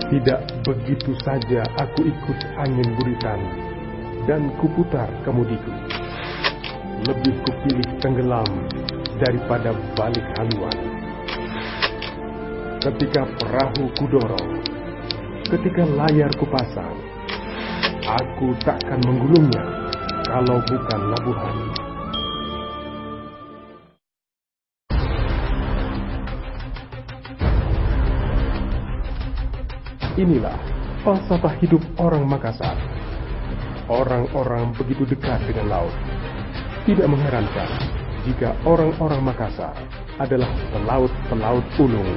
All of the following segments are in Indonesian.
Tidak begitu saja aku ikut angin guritan dan kuputar kemudiku. Lebih kupilih tenggelam daripada balik haluan. Ketika perahu kudorong, ketika layar kupasang, aku takkan menggulungnya kalau bukan labuhan. Inilah falsafah hidup orang Makassar. Orang-orang begitu dekat dengan laut. Tidak mengherankan jika orang-orang Makassar adalah pelaut-pelaut ulung.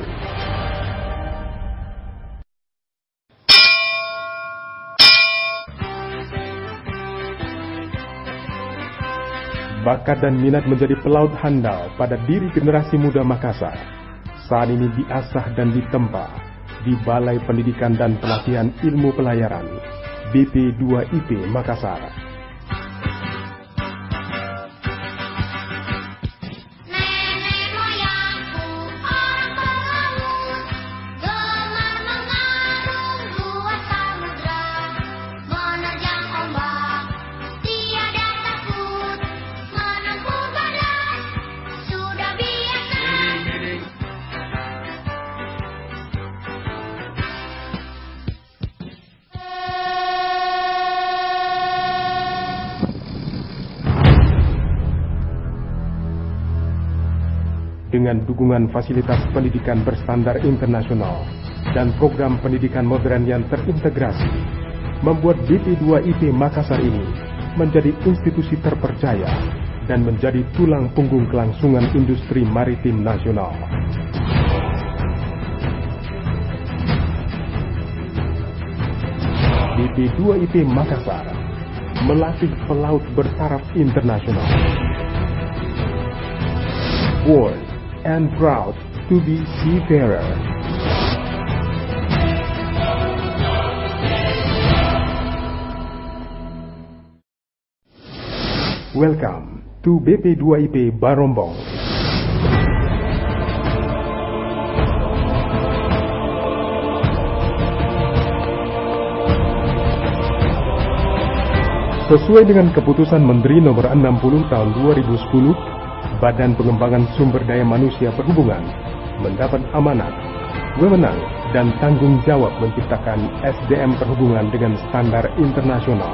Bakat dan minat menjadi pelaut handal pada diri generasi muda Makassar saat ini diasah dan ditempa di Balai Pendidikan dan Pelatihan Ilmu Pelayaran BP2IP Makassar. Dengan dukungan fasilitas pendidikan berstandar internasional dan program pendidikan modern yang terintegrasi, membuat BP2IP Makassar ini menjadi institusi terpercaya dan menjadi tulang punggung kelangsungan industri maritim nasional. BP2IP Makassar melatih pelaut bertaraf internasional. Born and proud to be seafarer. Welcome to BP2IP Barombong. Sesuai dengan keputusan Menteri Nomor 60 Tahun 2010, Badan Pengembangan Sumber Daya Manusia Perhubungan mendapat amanat, wewenang, dan tanggung jawab menciptakan SDM perhubungan dengan standar internasional.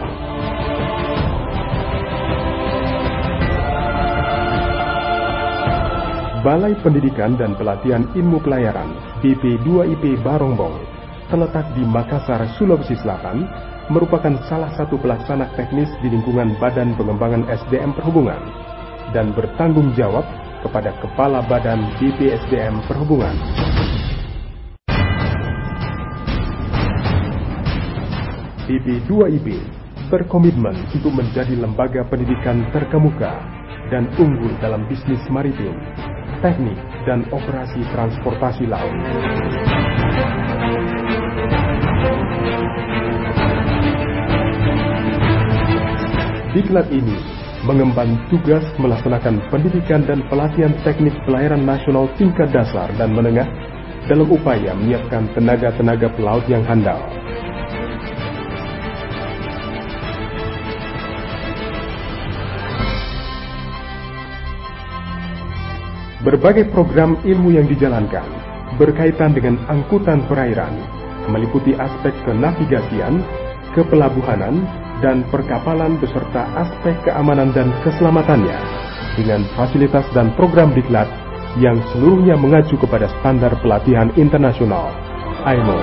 Balai Pendidikan dan Pelatihan Ilmu Pelayaran BP2IP Barombong terletak di Makassar, Sulawesi Selatan, merupakan salah satu pelaksana teknis di lingkungan Badan Pengembangan SDM Perhubungan dan bertanggung jawab kepada Kepala Badan BPSDM Perhubungan. BP2IP berkomitmen untuk menjadi lembaga pendidikan terkemuka dan unggul dalam bisnis maritim, teknik, dan operasi transportasi laut. Diklat ini mengemban tugas melaksanakan pendidikan dan pelatihan teknik pelayaran nasional tingkat dasar dan menengah dalam upaya menyiapkan tenaga-tenaga pelaut yang handal. Berbagai program ilmu yang dijalankan berkaitan dengan angkutan perairan, meliputi aspek kenavigasian, kepelabuhanan, dan perkapalan beserta aspek keamanan dan keselamatannya dengan fasilitas dan program diklat yang seluruhnya mengacu kepada standar pelatihan internasional IMO.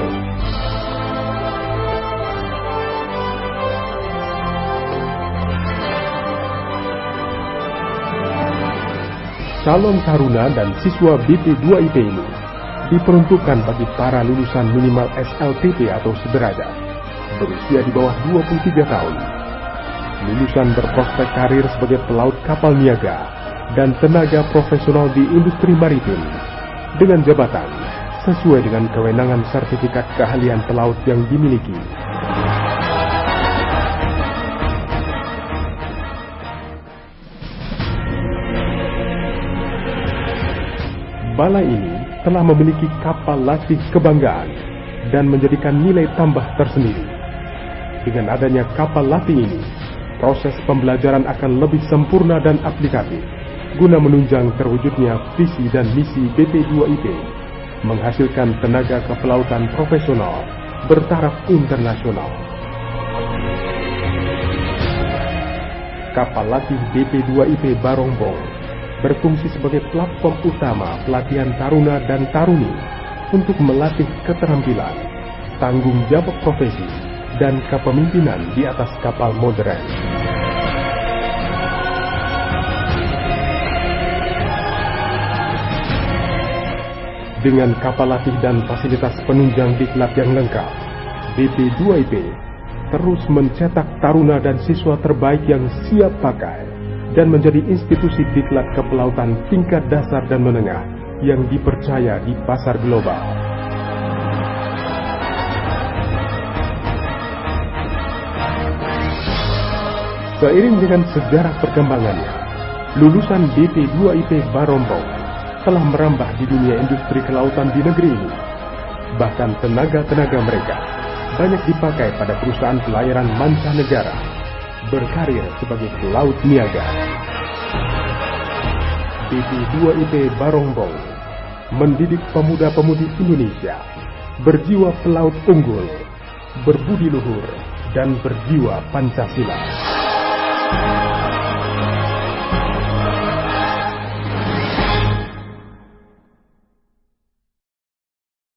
Calon taruna dan siswa BP2IP ini diperuntukkan bagi para lulusan minimal SLTP atau sederajat berusia di bawah 23 tahun, lulusan berprospek karir sebagai pelaut kapal niaga dan tenaga profesional di industri maritim dengan jabatan sesuai dengan kewenangan sertifikat keahlian pelaut yang dimiliki. Balai ini telah memiliki kapal latih kebanggaan dan menjadikan nilai tambah tersendiri. Dengan adanya kapal latih ini, proses pembelajaran akan lebih sempurna dan aplikatif, guna menunjang terwujudnya visi dan misi BP2IP, menghasilkan tenaga kepelautan profesional bertaraf internasional. Kapal latih BP2IP Barongbong berfungsi sebagai platform utama pelatihan taruna dan taruni untuk melatih keterampilan, tanggung jawab profesi, dan kepemimpinan di atas kapal modern. Dengan kapal latih dan fasilitas penunjang diklat yang lengkap, BP2IP terus mencetak taruna dan siswa terbaik yang siap pakai dan menjadi institusi diklat kepelautan tingkat dasar dan menengah yang dipercaya di pasar global. Seiring dengan sejarah perkembangannya, lulusan BP2IP Barongbong telah merambah di dunia industri kelautan di negeri ini. Bahkan tenaga-tenaga mereka banyak dipakai pada perusahaan pelayaran mancanegara, berkarir sebagai pelaut niaga. BP2IP Barongbong mendidik pemuda-pemudi Indonesia berjiwa pelaut unggul, berbudi luhur, dan berjiwa Pancasila.